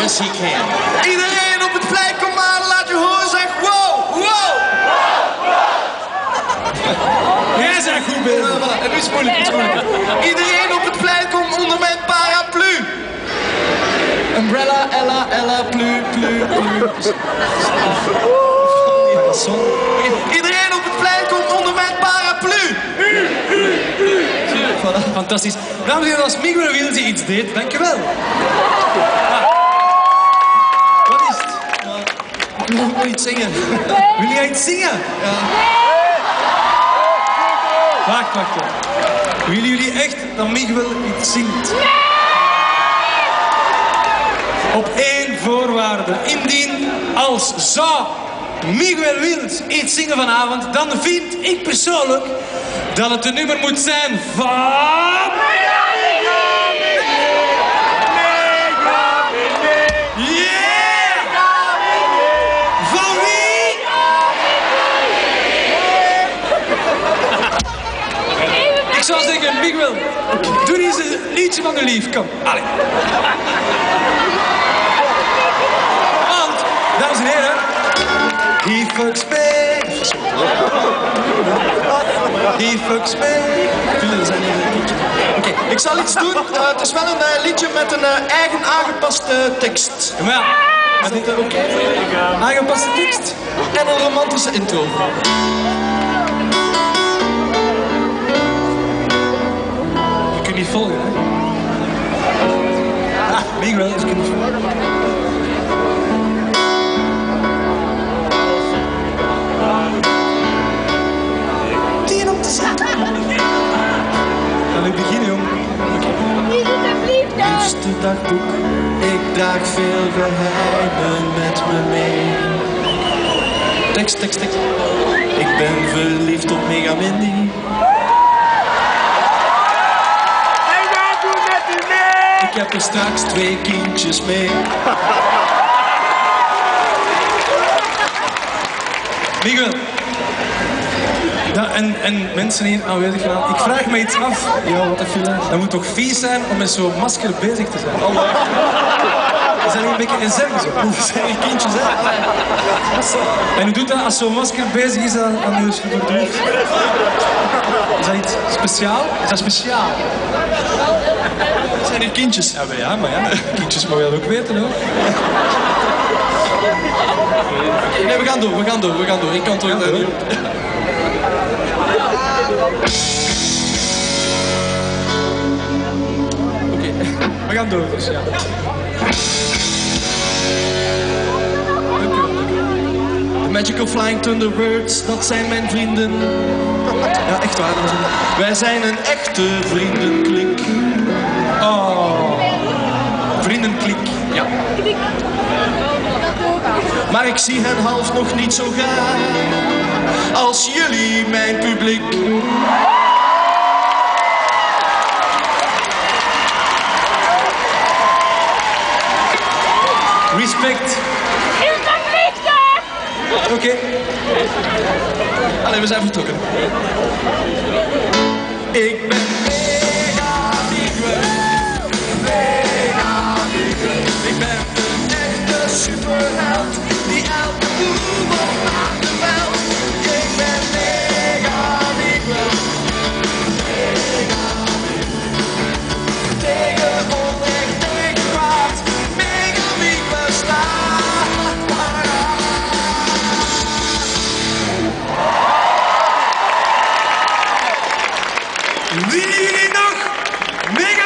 Yes, he can. Iedereen op het plein, kom maar, laat je horen, zeg wow, wow. Jij bent goed bezig. En nu is het moeilijk, Iedereen op het plein, kom onder mijn paraplu. Umbrella, Ella, Ella, plu, plu, plu. Iedereen op het plein, kom onder mijn paraplu. Fantastisch. Dames en heren, als Miguel Wiels iets deed, dankjewel. Wat is het? Ik wil nog iets zingen. Wil jij iets zingen? Ja. Wacht. Willen jullie echt dat Miguel iets zingt? Op één voorwaarde. Indien als zou Miguel Wiels iets zingen vanavond, dan vind ik persoonlijk dat het een nummer moet zijn van... Yeah! Van wie? Ik zou zeggen, Miguel, doe eens een liedje van de lief. Kom, allee. Want, dames en heren, he fucks me. He fucks me. Oké, ik zal iets doen. Het is wel een liedje met een eigen aangepaste tekst. Maar ja, Is dat oké? aangepaste tekst. En een romantische intro. Je kunt niet volgen, hè? Ah, Miguel, je kunt niet volgen. Kan ik beginnen, jong? Liefste dagboek, ik draag veel geheimen met me mee. Tekst. Ik ben verliefd op Mega Mindy. Ik heb er straks 2 kindjes mee. Miguel. Ja, en mensen hier aanwezig vanavond. Ik vraag me iets af. Ja, wat een file. Dat moet toch vies zijn om met zo'n masker bezig te zijn? Oh, we zijn hier een beetje in zergen zo. Dat zijn geen kindjes, hè? En hoe doet dat als zo'n masker bezig is aan je hoofd? Is dat iets speciaal? Is dat speciaal? Dat zijn hier kindjes. Ja, maar ja. Kindjes mogen dat ook weten, hoor. Nee, we gaan door. Ik kan toch niet doen. Oké, we gaan door dus, ja. The Magical Flying Thunderbirds, dat zijn mijn vrienden. Ja, echt waar. Wij zijn een echte vriendenklik. Oh. Vriendenklik. Ja. Maar ik zie hen half nog niet zo graag als jullie, mijn publiek. Respect. Oké. Allee, we zijn vertrokken. Ik ben mega Miguel. Ik ben een echte superheld die elke boel op de veld. Ik ben mega Miguel. Tegen onrecht, tegen kwaad. Mega Miguel staat paraat. Willen jullie nog? Mega